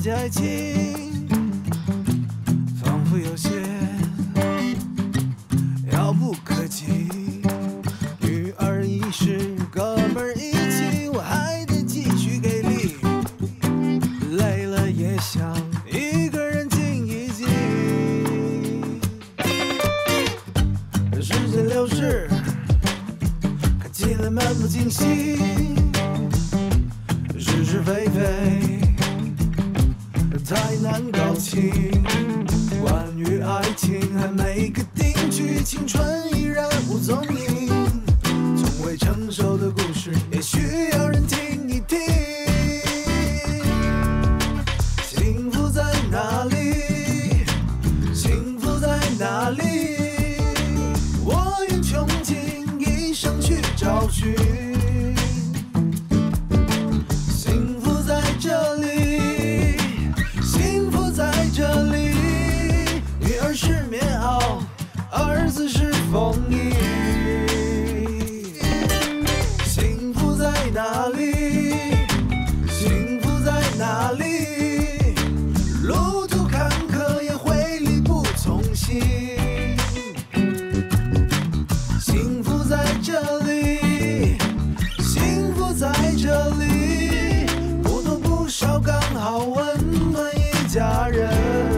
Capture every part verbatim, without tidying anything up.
解爱情，仿佛有些遥不可及。女儿已是哥们儿一起，我还得继续给力。累了也想一个人静一静。时间流逝，看起来漫不经心。是是非非，太难搞清。关于爱情还没个定局，青春依然无踪影。从未成熟的故事，也需要人听一听。幸福在哪里？幸福在哪里？我愿穷尽一生去找寻。儿子是风衣，幸福在哪里？幸福在哪里？路途坎坷也会力不从心。幸福在这里，幸福在这里，不多不少刚好温暖一家人。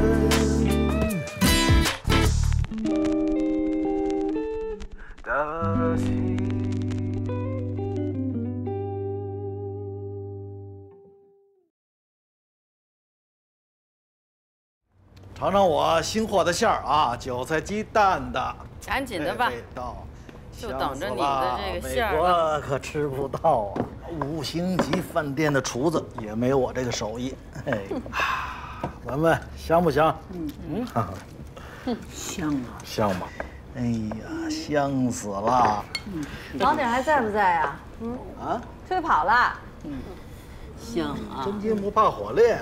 尝尝我新货的馅儿啊，韭菜鸡蛋的， 赶紧的吧，就等着你的这个馅儿。 美国可吃不到啊，五星级饭店的厨子也没有我这个手艺。哎，闻闻香不香？嗯嗯，香啊， 香吗？哎呀，香死了！ 王鼎还在不在啊？嗯啊，出去跑了。 嗯，香啊！ 真金不怕火炼。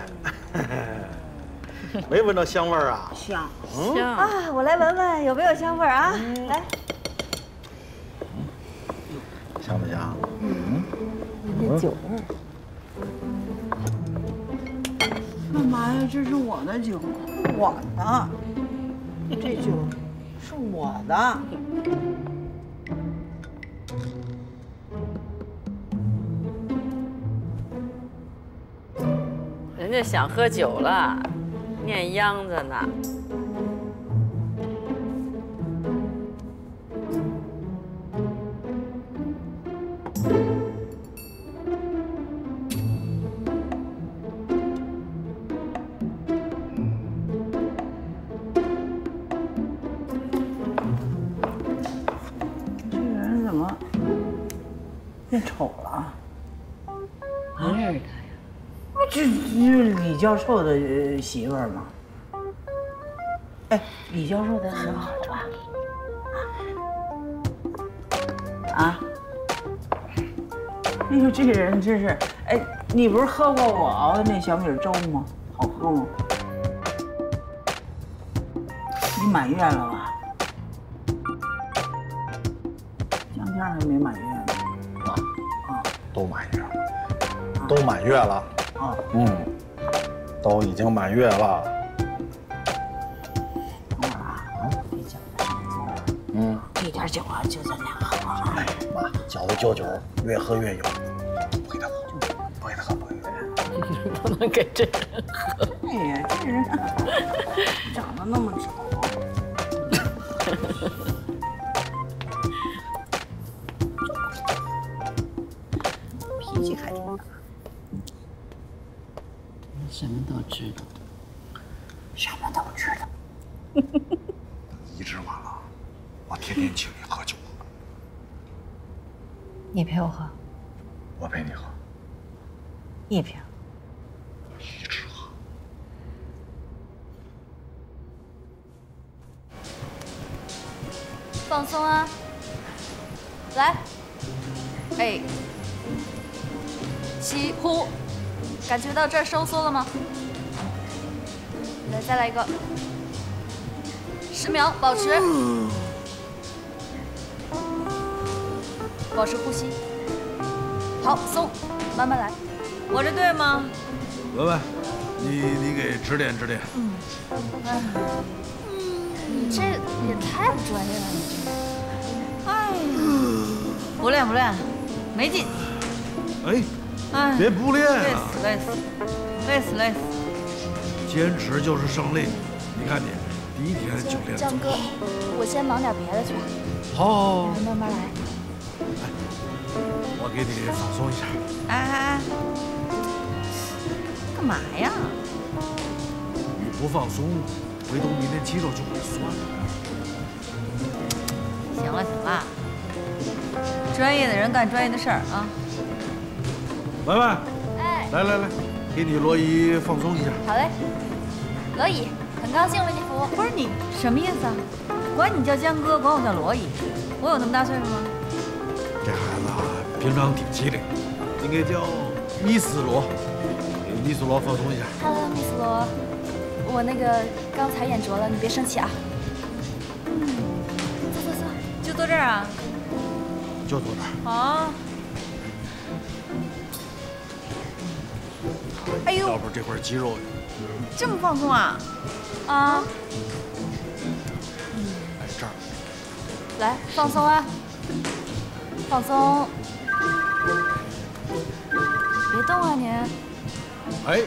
没闻到香味儿啊？ 香， 香啊！我来闻闻有没有香味儿啊？来， 香不香？ 嗯，那酒味儿。 干嘛呀？这是我的酒，我的，这酒是我的。 人家想喝酒了。念秧子呢， 这个人怎么变丑了？ 不认识他呀？ 这这是李教授的媳妇儿吗？哎，李教授的很好了吧？啊？哎呦，这个人真是……哎，你不是喝过我熬的那小米粥吗？好喝吗？你满月了吧？相片还没满月呢。 啊啊，都满月了，都满月了。啊，嗯，都已经满月了。 等会儿啊，这饺子上桌了。嗯，这点酒啊，就咱俩喝了。 哎妈，饺子就酒，越喝越有。不给他喝，不给他喝，不给他喝。 不能给这人喝。 哎呀，这人长得那么丑。脾气还挺大。 什么都知道， 什么都知道。 移植完了，我天天请你喝酒。 你陪我喝， 我陪你喝， 一瓶。 一直喝。 放松啊，来，哎，起呼，感觉到这儿收缩了吗？来，再来一个，十秒，保持，保持呼吸。好，松，慢慢来。我这对吗？ 文文， 你你给指点指点。 嗯，哎，你这也太不专业了，你这。哎呀， 不练不练，没劲。 哎， 哎， 别不练累了， 死累死，累死累死。 坚持就是胜利。你看你，第一天就练。 张哥，我先忙点别的去。 好， 咱慢慢来。 我给你放松一下。 哎哎哎，干嘛呀？ 你不放松，回头你那肌肉就会酸的。 行了行了，专业的人干专业的事儿啊。 文文， 哎， 来来来，给你罗伊放松一下。 好嘞。罗伊，很高兴为你服务。 不是你什么意思啊？管你叫江哥，管我叫罗伊，我有那么大岁数吗？ 这孩子啊，平常挺机灵，应该叫米斯罗。给米斯罗放松一下。 Hello， 米斯罗，我那个刚才眼拙了，你别生气啊。嗯，坐坐坐， 就坐这儿啊？ 就坐这儿。 好。哎呦， 要不这块肌肉这么放松啊？ 啊， 在这儿。 来放松啊，放松，别动啊你。 哎，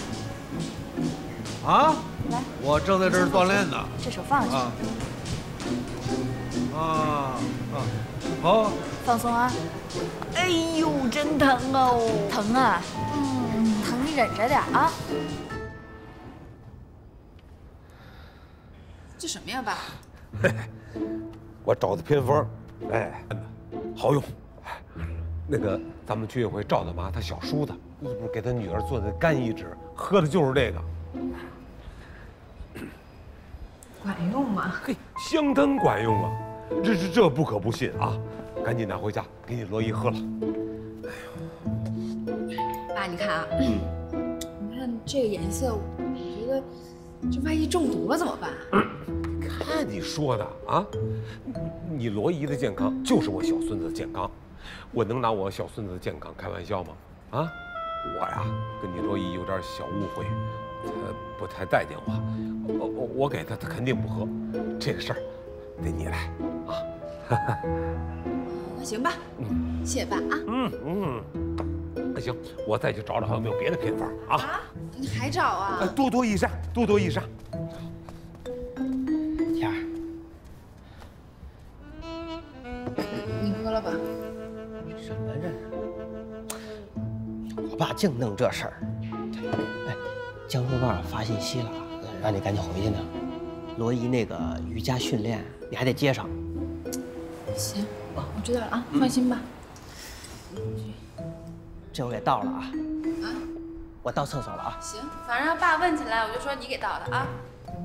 啊， 来， 我正在这儿锻炼呢。 这手放下啊啊啊！好， 放松啊。 哎呦，真疼哦！ 疼啊？嗯，疼你忍着点啊。 这什么呀，爸？ 我找的偏方，哎，好用。那个咱们居委会赵大妈她小叔子，是不是给她女儿做的肝移植，喝的就是这个？ 管用吗？ 嘿，相当管用啊！这这这不可不信啊！赶紧拿回家给你罗伊喝了。 爸，你看啊，你看这个颜色，我觉得这万一中毒了怎么办？ 看你说的啊！你罗伊的健康就是我小孙子的健康，我能拿我小孙子的健康开玩笑吗？啊，我呀跟你罗伊有点小误会，他不太待见我，我我我给他，他肯定不喝，这个事儿得你来啊。 那行吧，嗯，谢谢爸啊。 嗯嗯，那行，我再去找找还有没有别的偏方啊。 啊，你还找啊？ 多多益善，多多益善。 天儿， 你喝了吧。 什么人？我爸净弄这事儿。哎，江湖爸发信息了，让你赶紧回去呢。罗伊那个瑜伽训练你还得接上。 行，我知道了啊，放心吧。 这我给倒了啊。 啊， 我到厕所了啊。 行，反正爸问起来，我就说你给倒的啊。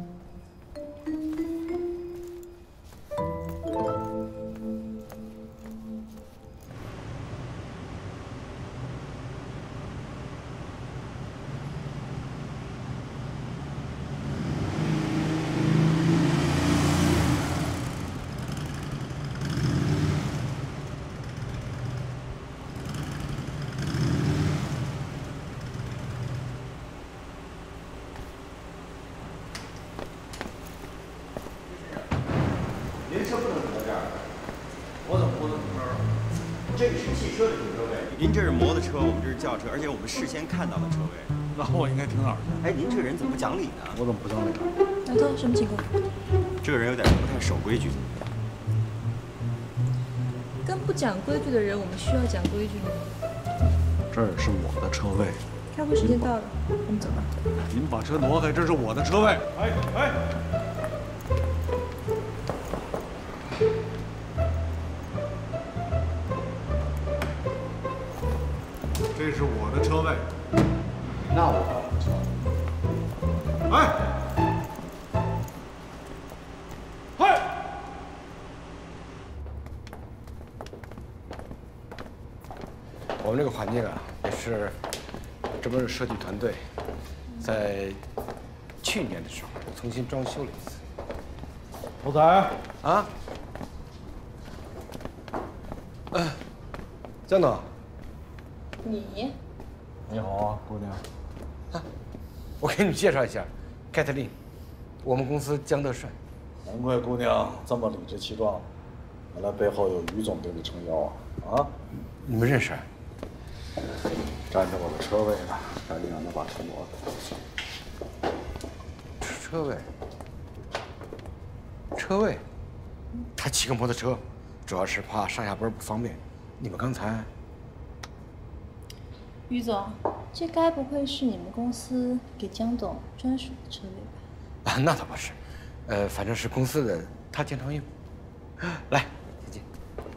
您车不能停这儿，我怎么不能停这儿？这个是汽车的停车位。 您这是摩托车，我们这是轿车，而且我们事先看到了车位。 那我应该停哪儿去？ 哎，您这个人怎么不讲理呢？ 我怎么不讲理呢？ 老头，什么情况？ 这个人有点不太守规矩。 跟不讲规矩的人，我们需要讲规矩吗？ 这儿是我的车位， 开会时间到了，我们走吧。 您把车挪开，这是我的车位。哎哎。这是我的车位。 那我可不行。 哎，嗨！ 我们这个环境啊，也是这边的设计团队在去年的时候重新装修了一次。 头仔啊？嗯、呃，江总。 你？ 你好啊，姑娘。 啊， 我给你们介绍一下，凯特琳，我们公司江德帅。 难怪姑娘这么理直气壮，原来背后有于总给你撑腰啊！啊， 你们认识？ 占着我的车位呢，赶紧让他把车挪开。 车位？车位？他骑个摩托车，主要是怕上下班不方便。你们刚才…… 于总，这该不会是你们公司给江总专属的车位吧？ 啊，那倒不是，呃，反正是公司的，他经常用。来，姐姐。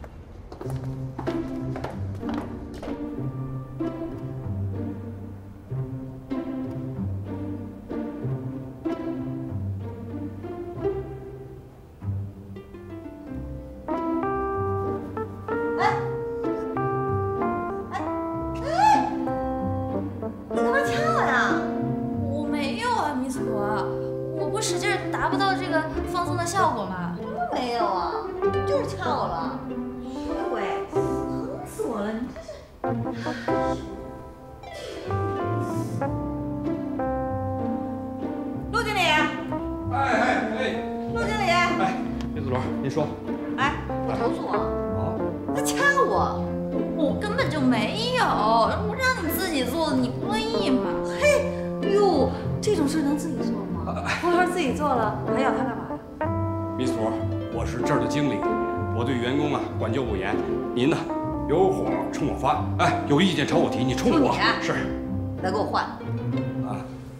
陆经理， 哎哎哎， 陆经理， 哎，林子罗，您说， 哎，你投诉我？啊？他掐我，我根本就没有，我让你自己做的，你不乐意吗？ 嘿，哟，这种事能自己做吗？我要是自己做了，还要他干嘛？ 米斯罗，我是这儿的经理，我对员工啊管教不严，您呢？有火冲我发，哎，有意见朝我提，你冲我是， 来给我换。 啊，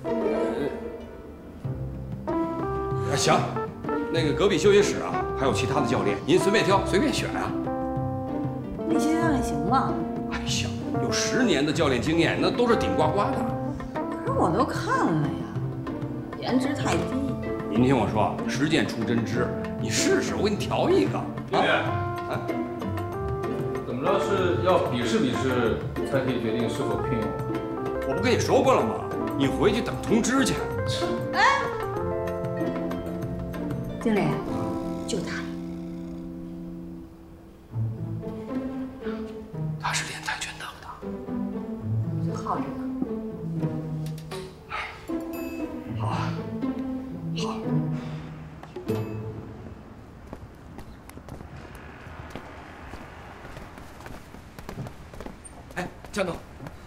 呃，行，那个隔壁休息室啊，还有其他的教练，您随便挑，随便选啊。 那些教练行吗？ 哎呀，有十年的教练经验，那都是顶呱呱的。 可是我都看了呀，颜值太低。 您听我说，实践出真知，你试试，我给你调一个。 对对。啊。怎么着是要比试比试才可以决定是否聘用我？ 我不跟你说过了吗？你回去等通知去。 哎，经理，就他。 他是练跆拳道的， 我就好这个。好啊，好。 江总，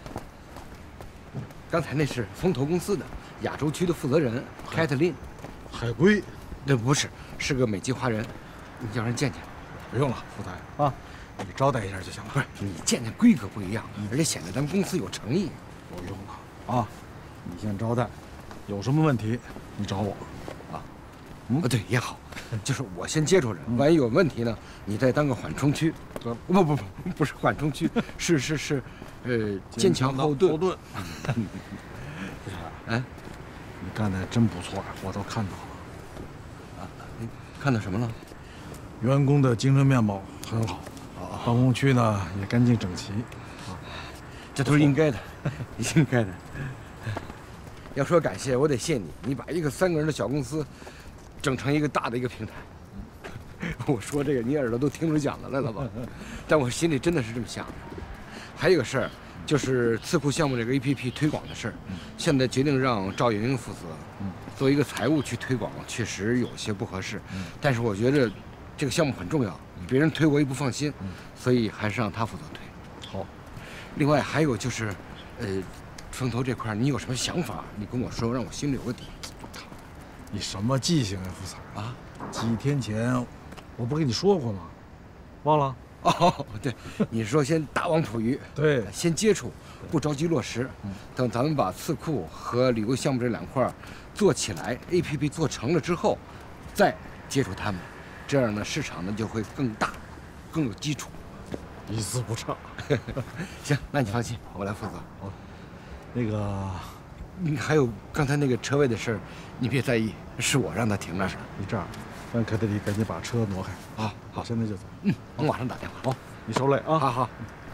刚才那是风投公司的亚洲区的负责人凯特琳， 海归， 那不是，是个美籍华人，你叫人见见。 不用了，副台啊，你招待一下就行了。 不是，你见见规格不一样，而且显得咱们公司有诚意。 不用了啊，你先招待，有什么问题你找我。啊， 嗯，对也好，就是我先接触人，万一有问题呢，你再当个缓冲区。不不不，不是缓冲区，是是是。呃，坚强后盾。后盾。哎， 你干的真不错，我都看到了。 啊，你看到什么了？ 员工的精神面貌很好，办公区呢也干净整齐。啊， 这都是应该的，应该的。要说感谢，我得谢你，你把一个三个人的小公司整成一个大的一个平台。我说这个，你耳朵都听出讲的来了吧？但我心里真的是这么想的。还有一个事儿，就是刺库项目这个 A P P 推广的事儿，现在决定让赵莹莹负责。作为一个财务去推广，确实有些不合适。但是我觉得这个项目很重要，别人推我也不放心，所以还是让他负责推。 好。 另外还有就是，呃，风投这块你有什么想法，你跟我说，让我心里有个底。 你什么记性啊，副采啊？ 几天前我不跟你说过吗？忘了？ 哦，对，你说先大王捕鱼， 对， 先接触，不着急落实。等咱们把刺库和旅游项目这两块做起来 ，A P P 做成了之后，再接触他们，这样呢，市场呢就会更大，更有基础。 一字不差。 行，那你放心，我来负责。 好，那个， 你还有刚才那个车位的事儿，你别在意，是我让他停那儿。 你这样。让凯特琳赶紧把车挪开。 好， 好，现在就走。 嗯，我马上打电话。 好，你受累啊。 好好。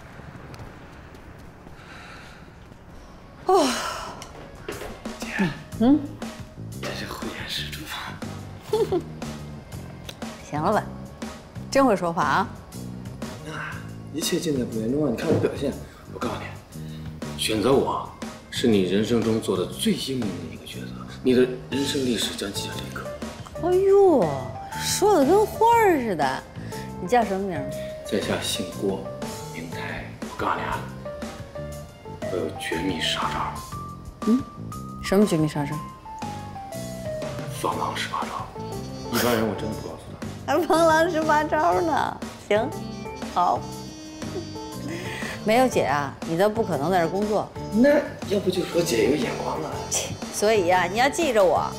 哦。 姐， 嗯， 也是慧眼识珠。 哼哼。行了吧，真会说话啊。 啊，一切尽在不言中啊！你看我表现，我告诉你，选择我是是你人生中做的最英明的一个抉择，你的人生历史将记下这一刻。 哎呦，说的跟花儿似的。你叫什么名？ 在下姓郭，名台。我告诉你啊，我有绝密杀招。 嗯，什么绝密杀招？ 防狼十八招，一般人我真的不告诉他。 还防狼十八招呢？行，好。没有姐啊，你都不可能在这工作。 那要不就说姐有眼光了。 所以呀、啊，你要记着我。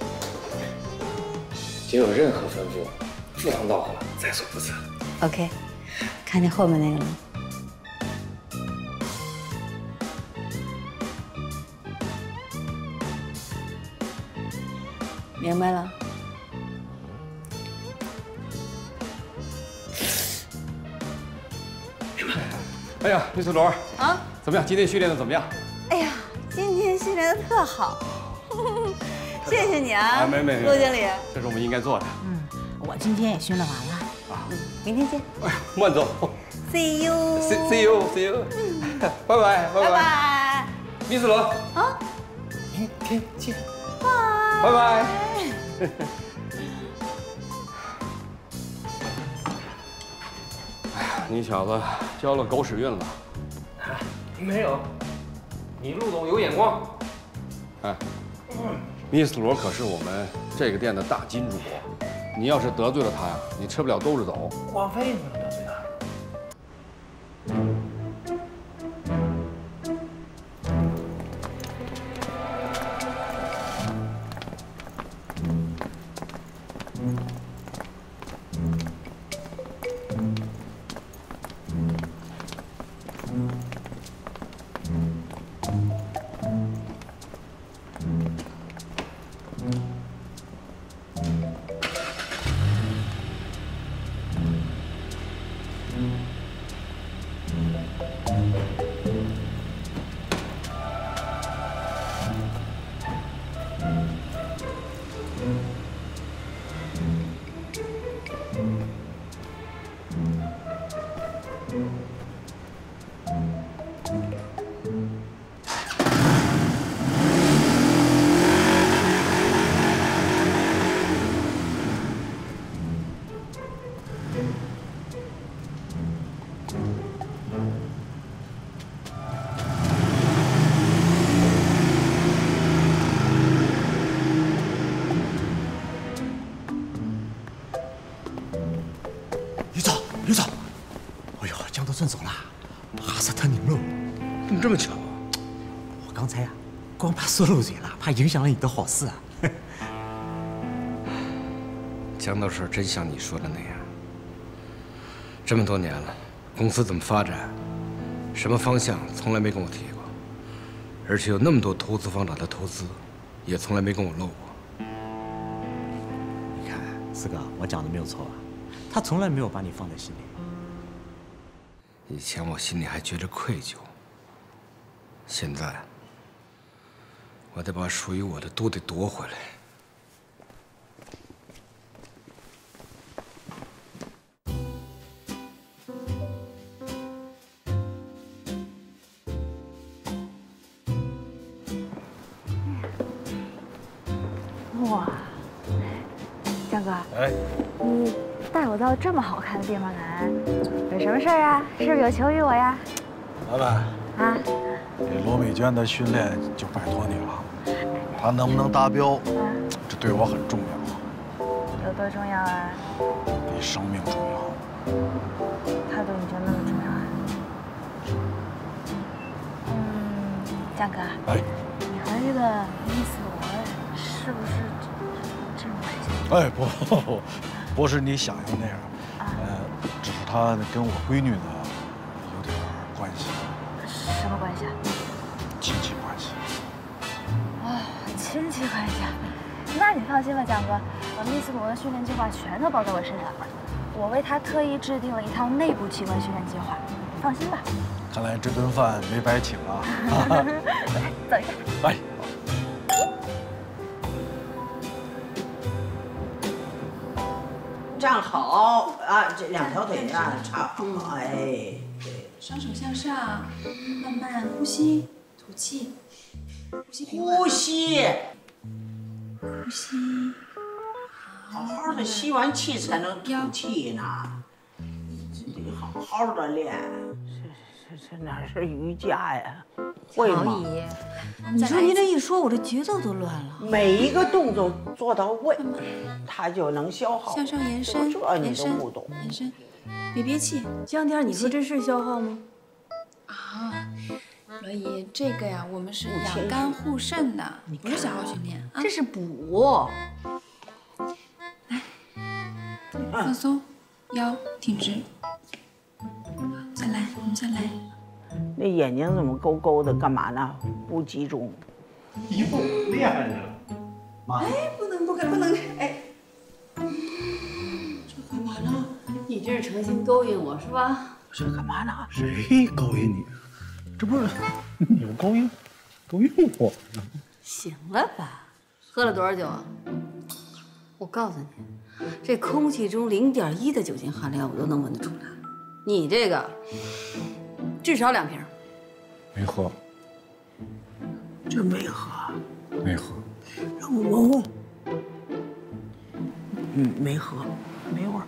姐有任何吩咐，赴汤蹈火，在所不辞。 OK， 看见后面那个了。明白了。 明白。哎呀，李思罗啊， 怎么样？今天训练的怎么样？ 哎呀，今天训练的特好。谢谢你啊， 啊，没没没， 陆经理， 这是我们应该做的。 嗯，我今天也训练完了。 啊， 嗯，明天见。 哎呀，慢走。 See you。 See see you see you。拜拜拜拜拜。 李思罗。 啊， 明天见。 拜拜拜。哎呀，你小子交了狗屎运了。 啊，没有，你陆总有眼光。 哎。密斯罗可是我们这个店的大金主，你要是得罪了他呀，你吃不了兜着走。 王菲没有得罪他。 刘总，哎呦，江德顺走了，怕是特拧路。 怎么这么巧啊？ 我刚才呀、啊，光怕说漏嘴了，怕影响了你的好事啊。 江德顺真像你说的那样，这么多年了，公司怎么发展，什么方向从来没跟我提过，而且有那么多投资方找他投资，也从来没跟我漏过。 你看，四哥，我讲的没有错吧？他从来没有把你放在心里。 以前我心里还觉着愧疚，现在我得把属于我的都得夺回来。 哇，江哥， 哎， 你带我到这么好看的地方来，有什么事儿啊？是不是有求于我呀？ 老板啊， 这罗美娟的训练就拜托你了，她能不能达标，这对我很重要。 有多重要啊？ 比生命重要。 她对你就那么重要啊？嗯，江哥， 哎， 你和这个密斯罗是不是这种关系？ 哎，不不不，不是你想象那样，呃，只是她跟我闺女呢有点关系。 什么关系啊？ 亲戚关系。 哦，亲戚关系啊？那你放心吧，江哥，我密斯罗的训练计划全都包在我身上，我为他特意制定了一套内部器官训练计划，放心吧。 看来这顿饭没白请啊！ 来，走一下。 来。 站好啊，这两条腿啊叉好，哎，对， 双手向上，慢慢呼吸，吐气。 呼吸， 呼吸。 好好的吸完气才能吐气呢。得好好的练。这这这哪是瑜伽呀？会吗？ 陶姨，你说你这一说，我这节奏都乱了。 每一个动作做到位，它就能消耗。 向上延伸， 这你都不懂。 延伸，别憋气。 江天，你说这是消耗吗？ 啊，罗姨，这个呀，我们是养肝护肾的，不是消耗训练啊。 这是补。 来，放松，腰挺直。再来，我们再来。 那眼睛怎么勾勾的？干嘛呢？不集中。 一步练着。妈。 哎，不能不可不能哎。这干嘛呢？你这是诚心勾引我是吧？ 这干嘛呢？ 谁勾引你？这不是你们勾引勾引我？ 行了吧？喝了多少酒啊？我告诉你，这空气中零点一的酒精含量我都能闻得出来。你这个至少两瓶。 没喝。 真没喝。 没喝。 让我闻闻。嗯，没喝，没味儿。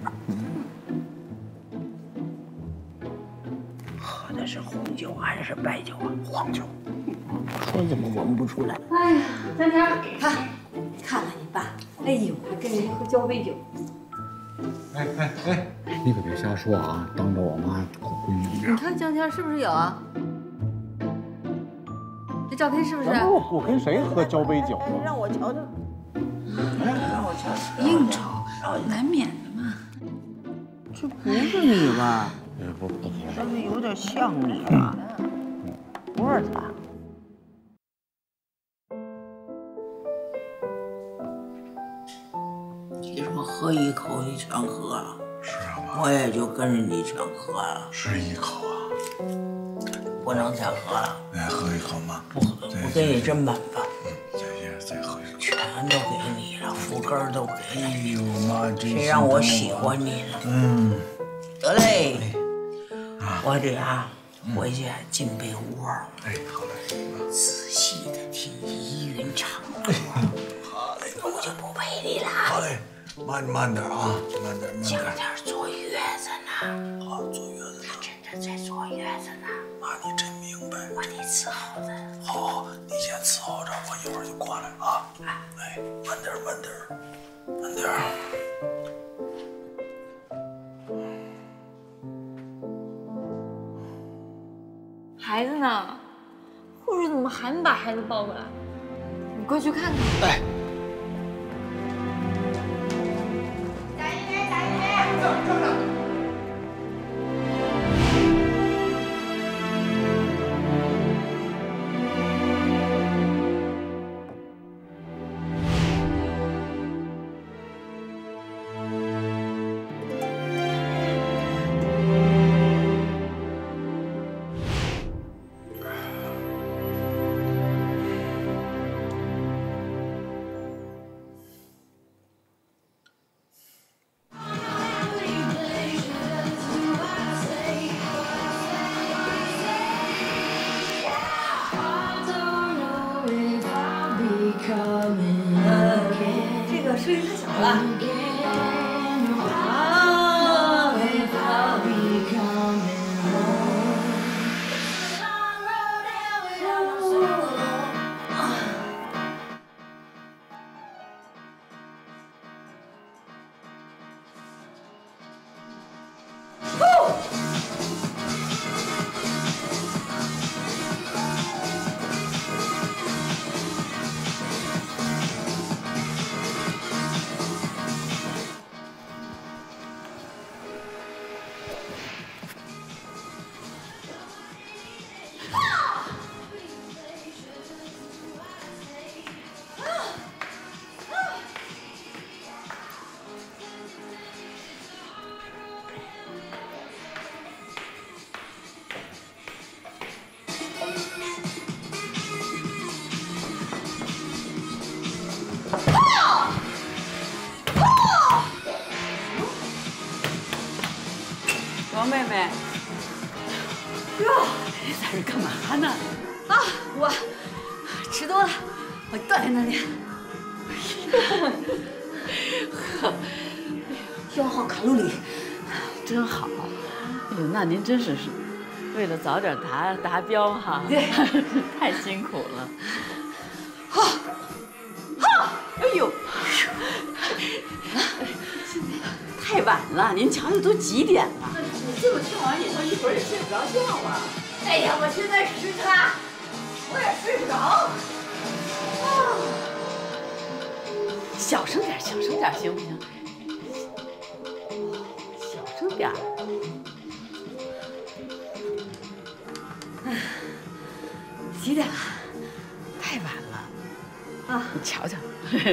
喝的是红酒还是白酒啊？黄酒。说怎么闻不出来？ 哎呀，江天，看，看看你爸，哎呦，还跟人喝交杯酒。 哎哎哎，你可别瞎说啊！当着我妈可闺女。 你看江天是不是有啊？这照片是不是？ 我我跟谁喝交杯酒啊？ 让我瞧瞧。让我瞧瞧。 应酬，难免的嘛。 这不是你吧？ 哎，不不不， 但是有点像你啊。不是他。你说喝一口你全喝了， 是啊，妈， 我也就跟着你全喝了， 是一口啊， 不能再喝了。 来喝一口嘛， 不喝，我给你真办法， 嗯，再再再喝一口， 全都给你了，福根都给你。 哎呦妈，真谁让我喜欢你呢？ 嗯， 得嘞，我得啊回去进被窝， 哎，好嘞， 仔细的听依云唱歌。好嘞，我就不陪你了。 好嘞，慢慢点啊，慢点慢点。 江天坐月子呢， 好，坐月子呢。 他真的在坐月子呢。 妈，你真明白。 我得伺候他。 好，你先伺候着，我一会儿就过来啊。哎，慢点慢点慢点。 孩子呢？护士怎么还没把孩子抱过来？你过去看看。 哎。 贾一鸣，贾一鸣，正正正。 这个声音太小了。 王妹妹，哟，在这干嘛呢？啊，我吃多了，我锻炼锻炼。 呵， 消耗卡路里， 真好。哎呦，那您真是是为了早点达达标哈， 对， 太辛苦了。 哈，哈， 哎呦，太晚了，您瞧瞧都几点了？ 你这么听完以后，一会儿也睡不着觉啊。哎呀，我现在时差，我也睡不着。啊， 小声点，小声点，行不行？小声点。几点了？太晚了。啊，你瞧瞧，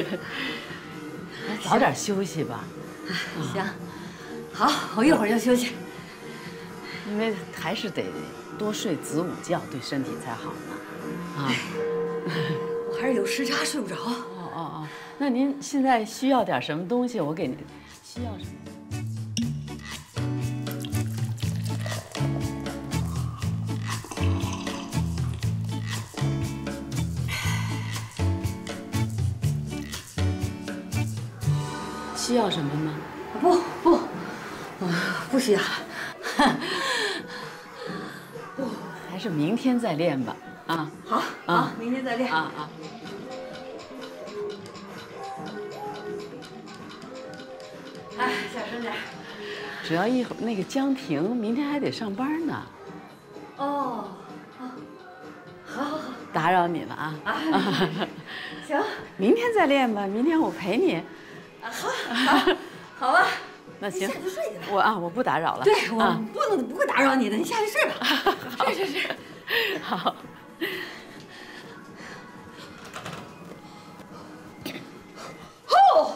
早点休息吧。 行，好，我一会儿就休息。 因为还是得多睡子午觉，对身体才好呢。啊， 我还是有时差，睡不着。 哦哦哦，那您现在需要点什么东西？我给您需要什么？需要什么吗？ 不不，我不需要。 还是明天再练吧。啊， 好，好，明天再练。 啊啊。 哎，小声点。 主要一会儿那个江婷明天还得上班呢。 哦，好，好好好， 打扰你了啊。 啊，行， 明天再练吧，明天我陪你。 好，好，好吧。 那行， 下去睡去吧。 我啊，我不打扰了。 对，我不能不会打扰你的，你下去睡吧。睡睡睡。 好。 哦。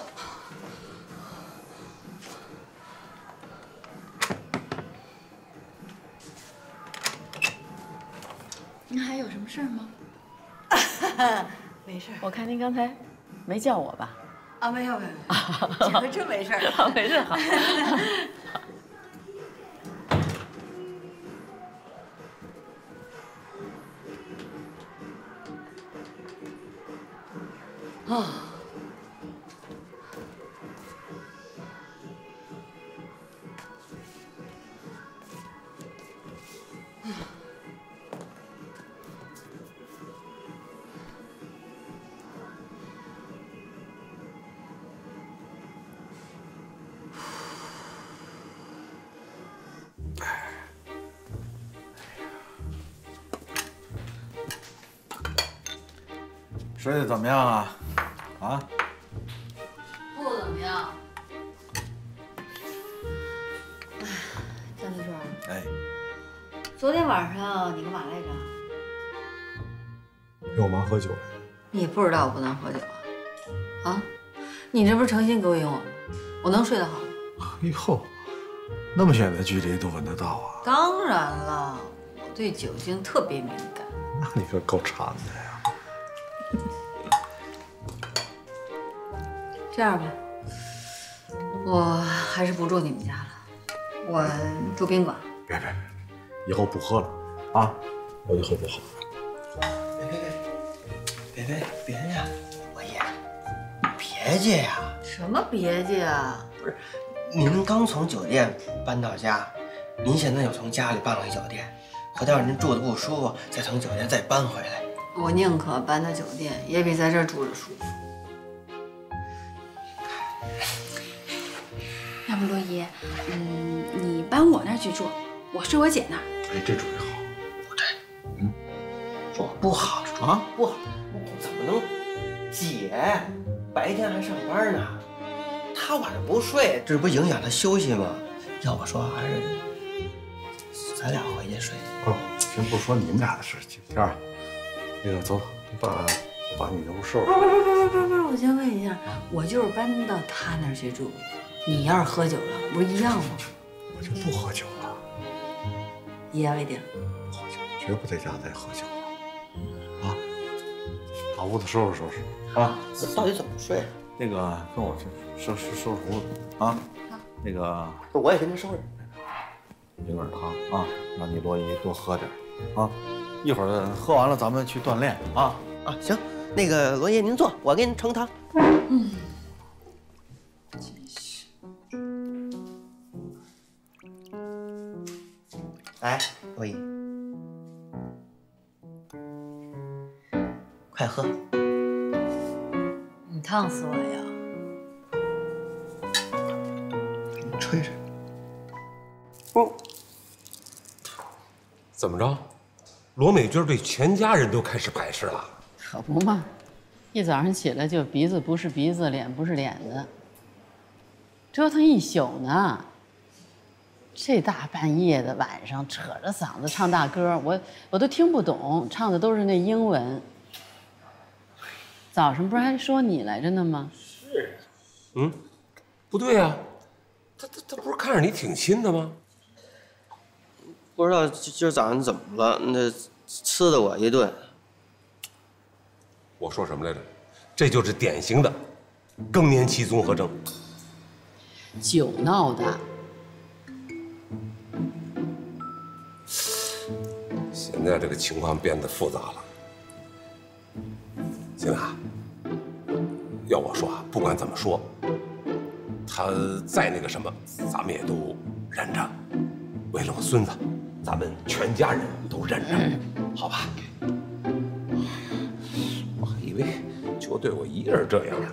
您还有什么事儿吗？ 没事。 我看您刚才没叫我吧？ 啊，没有没有，这回真没事儿。 没事，好。 哦。 睡得怎么样啊？啊？ 不怎么样。哎，张金川。 哎。 昨天晚上你干嘛来着？ 陪我妈喝酒来。 你不知道我不能喝酒啊？啊？你这不是诚心勾引我吗？我能睡得好？ 哎呦，那么远的距离都闻得到啊？ 当然了，我对酒精特别敏感。 那你可够馋的呀。 这样吧，我还是不住你们家了，我住宾馆。 别别别，以后不喝了啊！我以后不喝。 别别别别别别呀，我爷，别介呀！ 什么别介啊？ 不是，您刚从酒店搬到家，您现在又从家里搬回酒店，回头让您住的不舒服，再从酒店再搬回来。 我宁可搬到酒店，也比在这儿住着舒服。 要不罗姨，嗯，你搬我那儿去住，我睡我姐那儿。 哎，这主意好。 不对，嗯，说不好啊，不好，怎么能？姐白天还上班呢，她晚上不睡，这不影响她休息吗？要我说，还是咱俩回去睡。 哦，先不说你们俩的事情，天儿，那个走，把把你的屋收拾。 不是不是不是不是不是，我先问一下，我就是搬到他那儿去住。你要是喝酒了，不是一样吗？ 我就不喝酒了， 一言为定。 不喝酒，绝不在家再喝酒了。啊，把屋子收拾收拾啊！ 这到底怎么睡？ 那个跟我去收拾收拾屋子啊。那个我也跟着收拾。 饮碗汤啊，让你罗姨多喝点啊。一会儿喝完了咱们去锻炼啊。 啊，行，那个罗爷您坐，我给您盛汤。 嗯，真是。 来，罗姨，快喝。 你烫死我呀！ 给你吹吹。 哦，怎么着？罗美娟对全家人都开始排斥了？ 可不嘛，一早上起来就鼻子不是鼻子，脸不是脸的，折腾一宿呢。这大半夜的晚上，扯着嗓子唱大歌，我我都听不懂，唱的都是那英文。早上不是还说你来着呢吗？ 是。嗯，不对呀、啊，他他他不是看着你挺亲的吗？ 不知道今儿早上怎么了，那呲的我一顿。 我说什么来着？这就是典型的更年期综合症。 酒闹的。 现在这个情况变得复杂了。金娜，要我说啊，不管怎么说，他再那个什么，咱们也都忍着。为了我孙子，咱们全家人都忍着，好吧？我还以为就对我一人这样呢。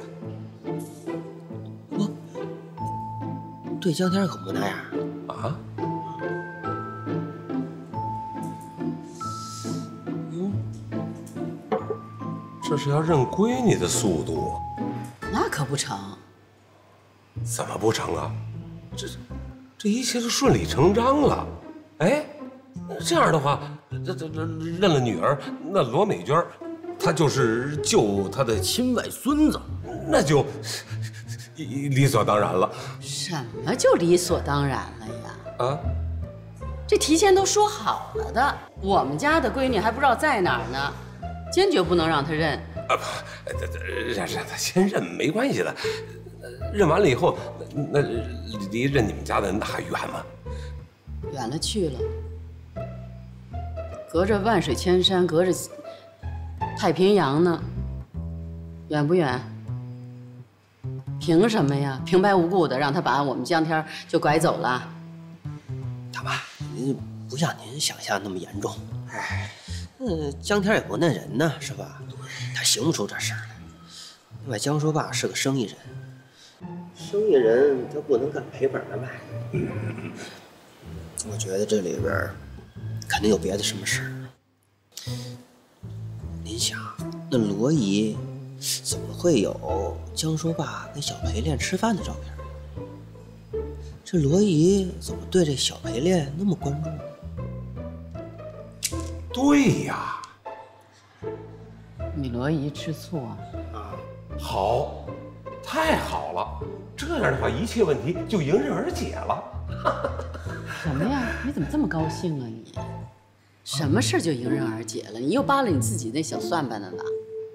不，对江天可不那样啊。这是要认闺女的速度， 那可不成。 怎么不成啊？这这一切都顺理成章了。哎，这样的话，这这这认了女儿，那罗美娟，她就是救她的亲外孙子，那就理所当然了。 什么就理所当然了呀？ 啊？ 这提前都说好了的，我们家的闺女还不知道在哪儿呢。坚决不能让他认啊！不，让让他先认没关系的，认完了以后，那离认你们家的那还远吗？ 远了去了，隔着万水千山，隔着太平洋呢，远不远？凭什么呀？平白无故的让他把我们江天就拐走了？ 大妈，您不像您想象那么严重。哎。嗯，江天也不那人呢，是吧？他行不出这事儿来。另外，江叔爸是个生意人，生意人他不能干赔本的卖。嗯，我觉得这里边肯定有别的什么事儿。您想，那罗姨怎么会有江叔爸跟小陪练吃饭的照片？这罗姨怎么对这小陪练那么关注呢？ 对呀， 你罗姨吃醋啊？ 啊，好，太好了！这样的话，一切问题就迎刃而解了。 什么呀？你怎么这么高兴啊你？什么事就迎刃而解了？你又扒了你自己那小算盘呢吧？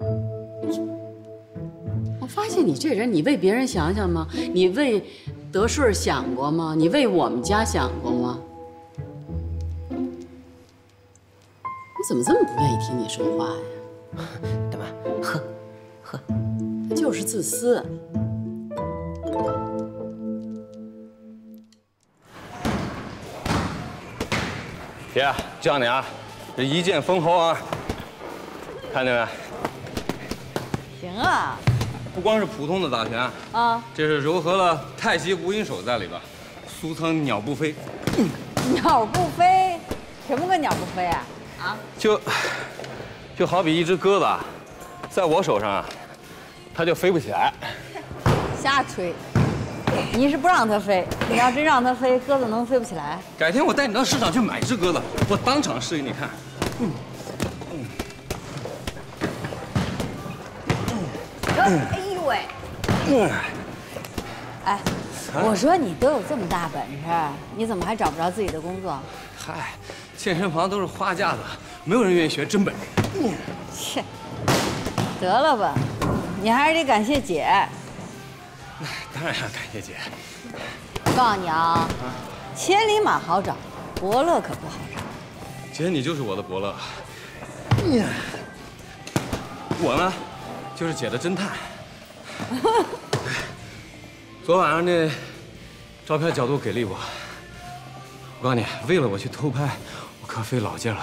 我发现你这人，你为别人想想吗？你为德顺想过吗？你为我们家想过吗？我怎么这么不愿意听你说话呀？ 大妈，喝，喝， 就是自私。 姐，叫你啊，这一剑封喉啊，看见没？ 行啊。 不光是普通的打拳啊，这是糅合了太极无影手在里边，俗称鸟不飞。 鸟不飞？什么个鸟不飞啊？啊， 就就好比一只鸽子，在我手上啊，它就飞不起来。 瞎吹！你是不让它飞，你要真让它飞，鸽子能飞不起来？ 改天我带你到市场去买只鸽子，我当场试给你看。嗯嗯。哎呦喂！哎，我说你都有这么大本事，你怎么还找不着自己的工作？ 嗨。健身房都是花架子，没有人愿意学真本事。 切，得了吧，你还是得感谢姐。 当然要感谢姐。 我告诉你啊，千里马好找，伯乐可不好找。 姐，你就是我的伯乐。 我呢，就是姐的侦探。昨晚上那照片角度给力不？我告诉你，为了我去偷拍，我可费老劲了。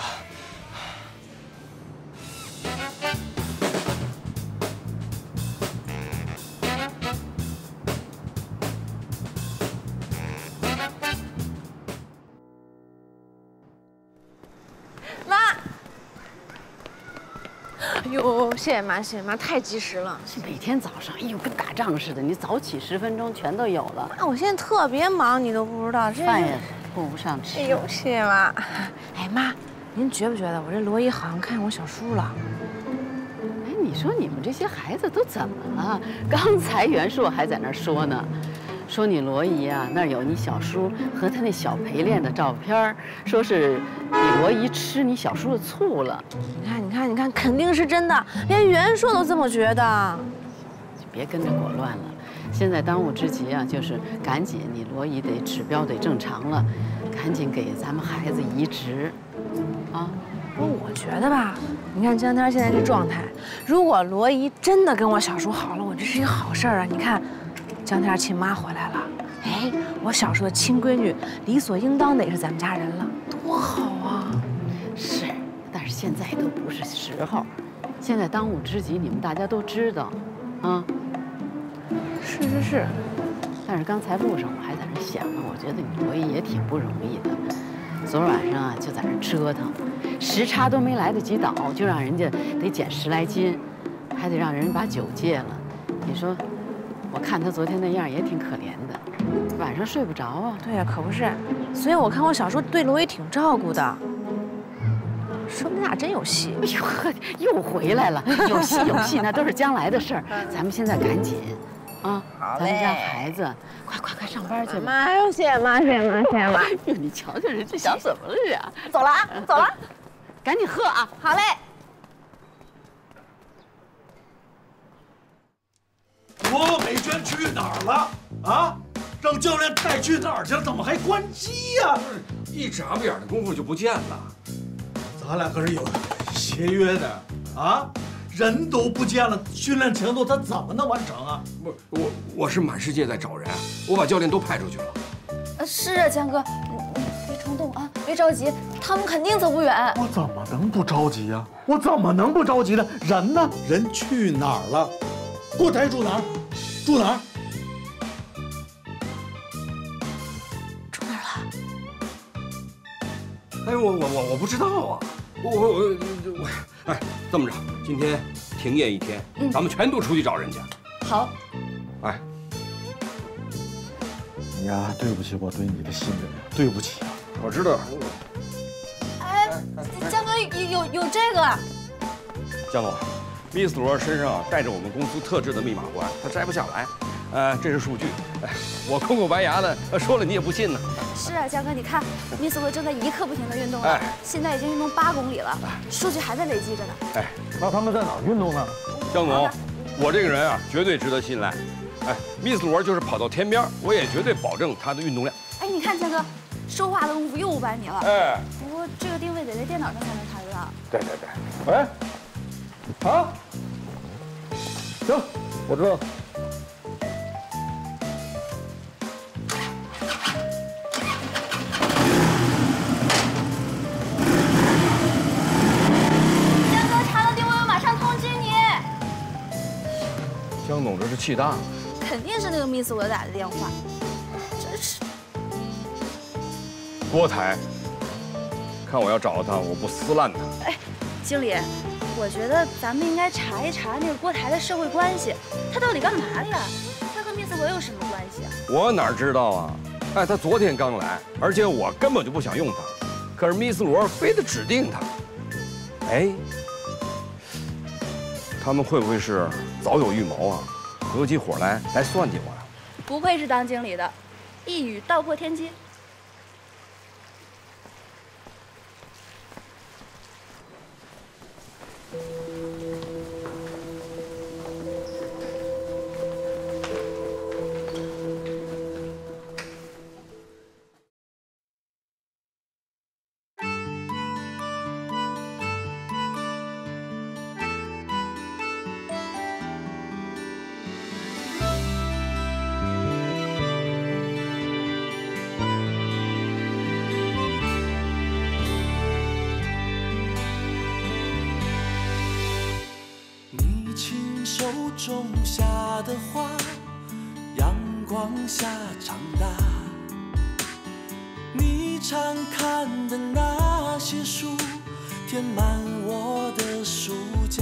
妈，哎呦，谢谢妈，谢谢妈，太及时了。 每天早上，哎呦，跟打仗似的，你早起十分钟全都有了。 妈，我现在特别忙，你都不知道。 饭也顾不上吃。 哎呦，谢谢妈。哎妈，您觉不觉得我这罗伊好像看见我小叔了？ 哎，你说你们这些孩子都怎么了？刚才袁硕还在那儿说呢，说你罗姨啊那儿有你小叔和他那小陪练的照片，说是你罗姨吃你小叔的醋了。 你看，你看，你看，肯定是真的，连袁硕都这么觉得。 就别跟着裹乱了。现在当务之急啊，就是赶紧你罗姨得指标得正常了，赶紧给咱们孩子移植，啊。 不过我觉得吧，你看江天现在这状态，如果罗姨真的跟我小叔好了，我这是一个好事儿啊！你看，江天亲妈回来了，哎，我小叔的亲闺女理所应当的也是咱们家人了，多好啊！ 是，但是现在都不是时候，现在当务之急，你们大家都知道，啊。 是是是， 但是刚才路上我还在那想呢，我觉得你罗姨也挺不容易的。昨晚上啊就在那折腾，时差都没来得及倒，就让人家得减十来斤，还得让人把酒戒了。你说，我看他昨天那样也挺可怜的，晚上睡不着啊。 对呀，可不是。所以我看我小叔对罗姨挺照顾的，说不定俩真有戏。 哎呦呵，又回来了，有戏有戏，那都是将来的事儿。咱们现在赶紧。啊，咱们家孩子，快快快上班去吧！ 妈，哎呦，谢谢妈，谢谢妈，谢谢妈！ 哟，你瞧瞧人这想怎么了呀？ 走了啊，走了， 赶紧喝啊！ 好嘞。 罗美娟去哪儿了？啊，让教练带去哪儿去了？怎么还关机呀？ 一眨巴眼的功夫就不见了。 咱俩可是有协约的啊！人都不见了，训练强度他怎么能完成啊？ 不是我，我是满世界在找人，我把教练都派出去了。 呃，是啊，江哥，你别冲动啊，别着急，他们肯定走不远。 我怎么能不着急呀？我怎么能不着急呢？人呢？人去哪儿了？郭台住哪儿？住哪儿？ 住哪儿了？ 哎，我我我我不知道啊，我我我我，哎，这么着，今天停业一天，嗯、咱们全都出去找人家。 好。 哎， 你呀，对不起我对你的信任，对不起啊。 我知道。 哎，江哥有有有这个。 江总 ，Miss 罗身上带着我们公司特制的密码关，他摘不下来。呃，这是数据。哎，我空口白牙的说了，你也不信呢。 是啊，江哥，你看 ，Miss 罗正在一刻不停的运动了，哎、现在已经运动八公里了，数据还在累积着呢。 哎， 那他们在哪儿运动呢？ 江总，我这个人啊，绝对值得信赖。哎 ，Miss 罗就是跑到天边，我也绝对保证他的运动量。 哎，你看江哥，说话的功夫又五百米了。哎，不过这个定位得在电脑上才能查得到。 对对对。喂，啊，行，我知道。 江哥查到定位，我马上通知你。 江总这是气大了。 肯定是那个 Miss 罗打的电话，真是。 郭台，看我要找他，我不撕烂他。 哎，经理，我觉得咱们应该查一查那个郭台的社会关系，他到底干嘛的呀？他和 Miss 罗有什么关系啊？ 我哪知道啊？哎，他昨天刚来，而且我根本就不想用他，可是 Miss 罗非得指定他。哎，他们会不会是早有预谋啊？合起伙来来算计我呀？ 不愧是当经理的，一语道破天机。 种下的花，阳光下长大。你常看的那些书，填满我的书架。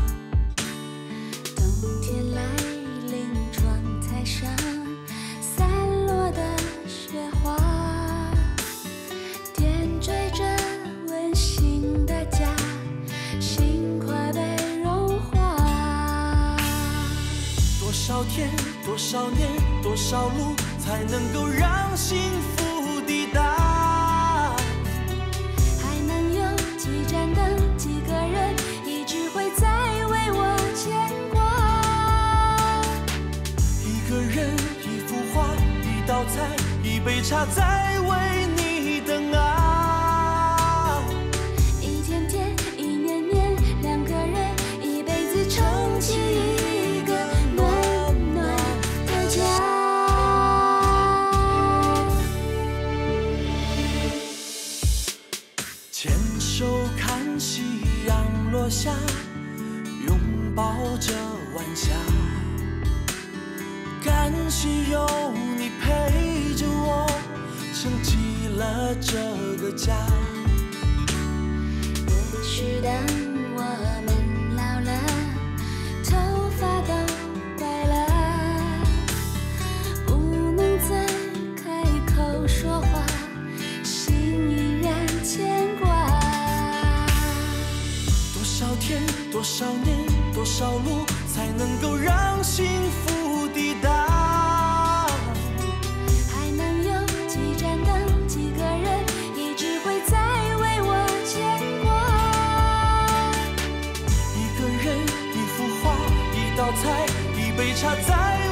冬天来临，窗台上散落的雪花，点缀着温馨的家，心快被融化。 多少天，多少年，多少路，才能够让幸福抵达？ 还能有几盏灯，几个人，一直会在为我牵挂。 一个人，一幅画，一道菜，一杯茶，在为你等啊。 一天天，一年年，两个人，一辈子撑起一个暖暖的家。 牵手看夕阳落下，拥抱着晚霞，感谢有你陪着我，撑起了这个家。 也许当我们老了，头发都白了，不能再开口说话，心依然牵挂。 多少天，多少年，多少路，才能够让幸福抵达？ 还能有几盏灯，几个人，一直会在为我牵挂。 一个人，一幅画，一道菜，一杯茶，在